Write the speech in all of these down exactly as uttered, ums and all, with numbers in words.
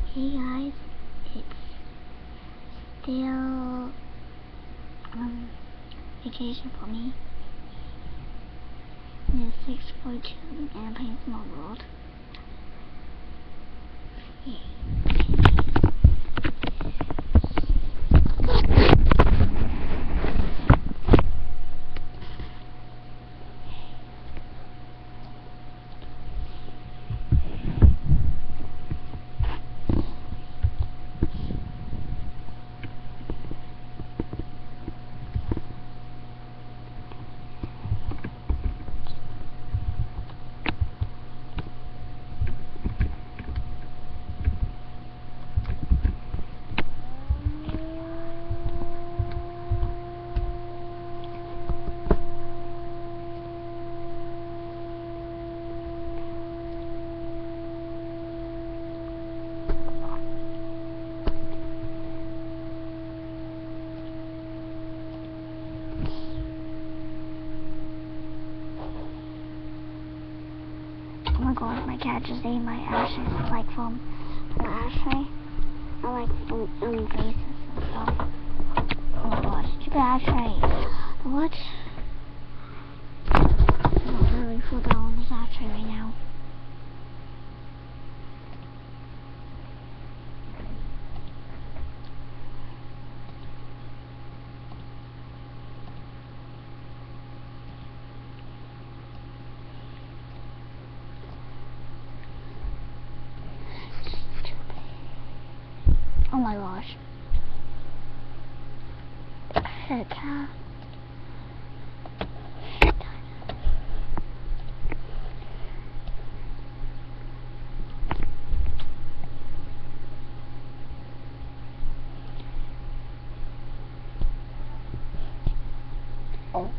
Hey guys, it's still um vacation for me. It's six forty-two and I'm playing Small World. Yeah. Oh my god, my cat just ate my ashes, like from the ashtray. I like some um, faces and stuff. Oh my god, stupid ashtray. What? I'm not really fall down on this ashtray right now. Oh my gosh. Shit, cat. Oh.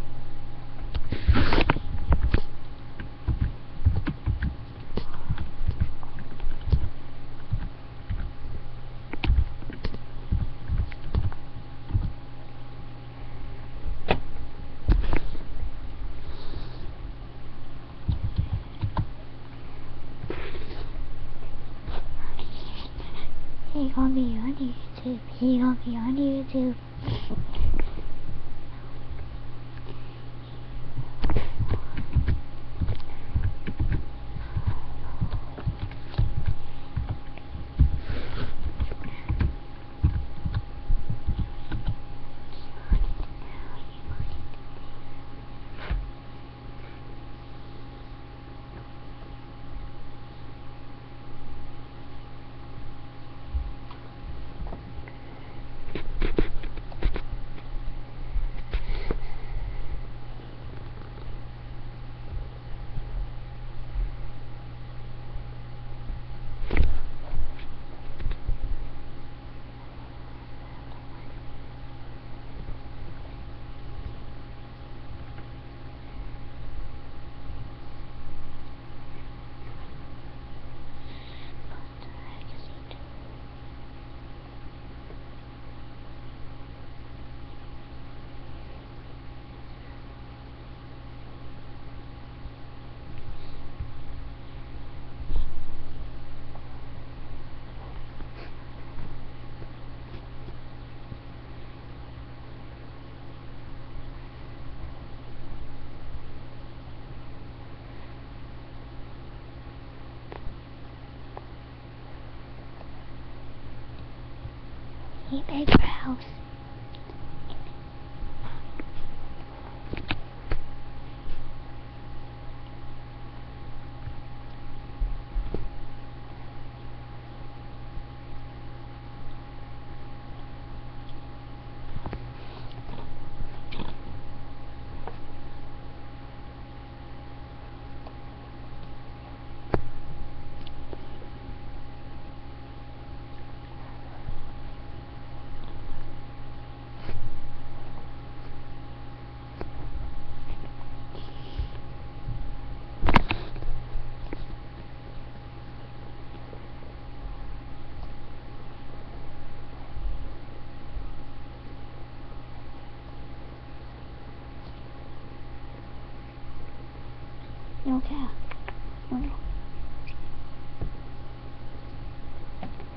He gonna be on YouTube. He gonna be on YouTube. He made our house. No cat. No.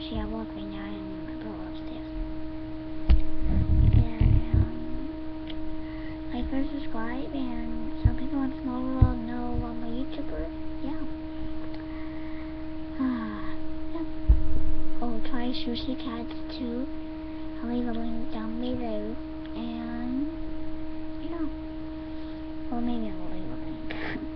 actually at work right now and my brother upstairs. Yeah, um, like or subscribe, and some people in small world know I'm a YouTuber. Yeah. Uh, yeah. Oh, try Sushi Cats too. I'll leave a link down below, and you know, or maybe I'll leave a link.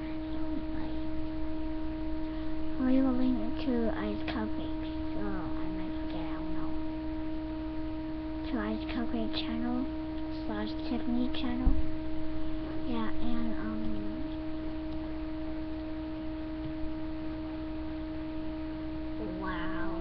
I'll leave a link to ihascupquake. So I might forget. I don't know. To ihascupquake channel slash Tiffany channel. Yeah, and um. Wow.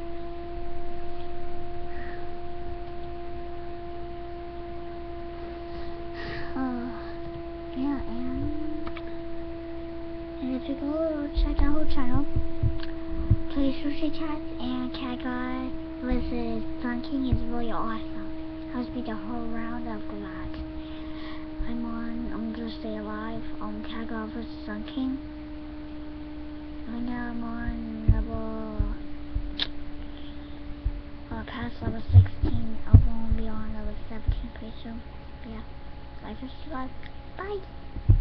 Uh, yeah, and, and if you go check out her channel, play Sushi Cats and Cat Guy versus Sun King is really awesome. I'll speak a whole round of that. I'm on, I'm gonna stay alive on Cat Guy versus Sun King. Right now I'm on level, uh, past level sixteen. I'm gonna be on level seventeen pretty soon. Yeah. I just like, bye.